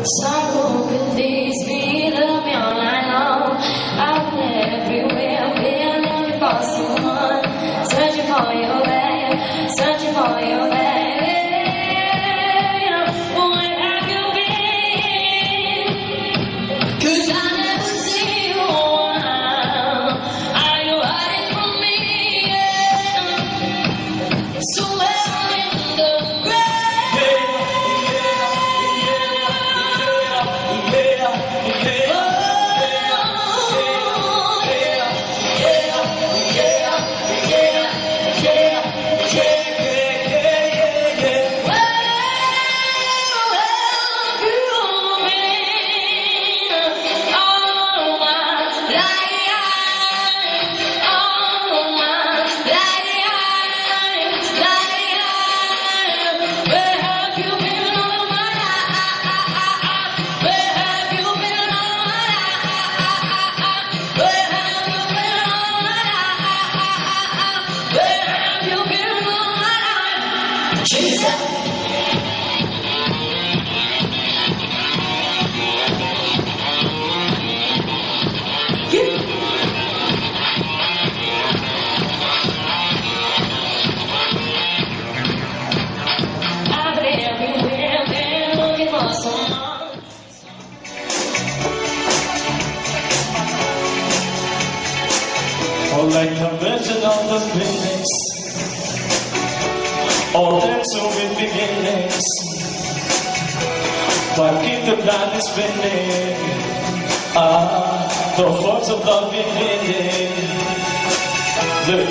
Sorrow could these be the beyond I know. I've been everywhere, been looking for someone, searching for your babe, searching for your babe. Where have you been? 'Cause I never see you around. Are you hiding from me? Yeah. Somewhere in the or like a virgin of the Phoenix, or there's so many beginnings, but keep the planet spinning. The force of love beginning. Look,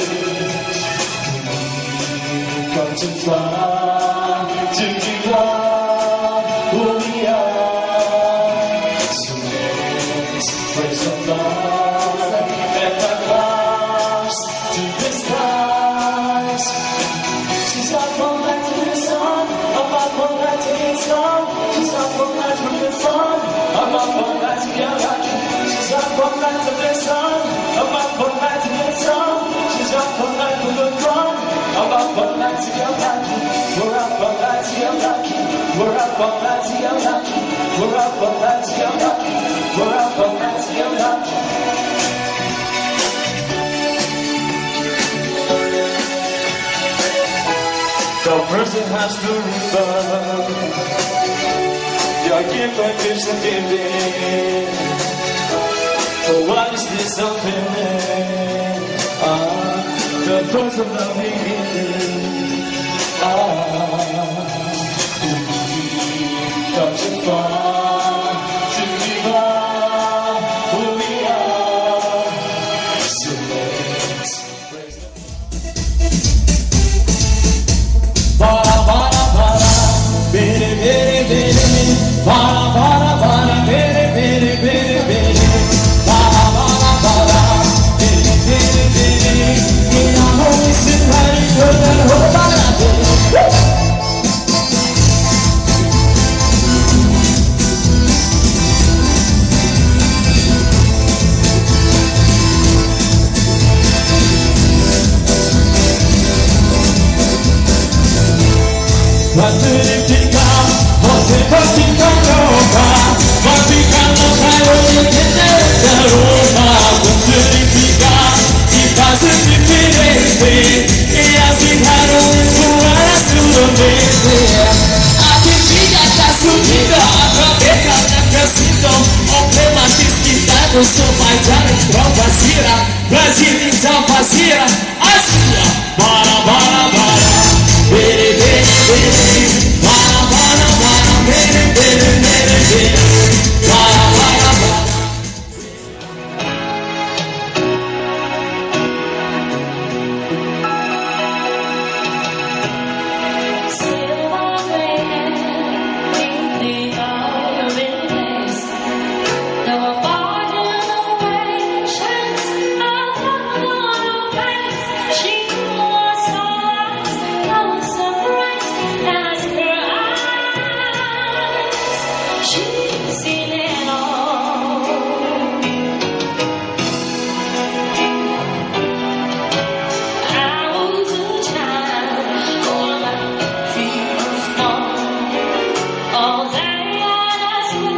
come to fly, to give up who we are. So let's praise the Lord and the clouds to the skies. She's up all night to the sun, up all night to the sun. She's up all night from the sun, up all night to the lucky. She's up all night to the sun, up all night to the sun. She's up all night to the drum, up all night to the lucky. We're up all night to the lucky. We're up all night to the lucky. We're up all night to the lucky. We're up all night to the lucky. The person has to remember your gift and gives the giving. For what is this offending? The first of the beginning. Come too far to give up who we are. So let's praise the Bara bara bara, bere bere bere, bara bara bara, bere bere bere bere, bara bara bara, bere bere bere. Ina hoy sinhari kodan ho bara bere. Pacifica, você fica louca, vai ficar louca e entender a roupa. Pacifica, e faz diferente, e assim raro voar a sua mente. A que fica tá sumida, a cabeça tá crescendo, o tema desquitado, só vai dar em prova zira, Brasil então fazia a sua, bara bara bara, bere bere bere. Bara bara bara, bere bere bere bere, bara bara bara. All that I ask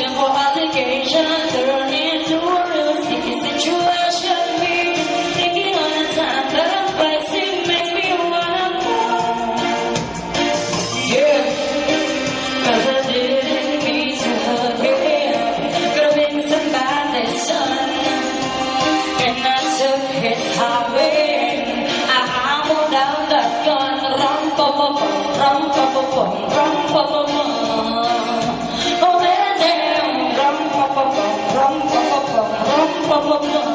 for altercation turned into a real sticky situation. Me just thinking all the time that I'm facing makes me wanna cry. Yeah, 'cause I didn't mean to hurt him. Could have been somebody's son, and I took his highway. I pulled out the gun, rum pa pa pum, rum pa pa pum, rum pa pa pum. Oh, damn, rum pa pa pum, rum pa pa pum, rum pa pa pum.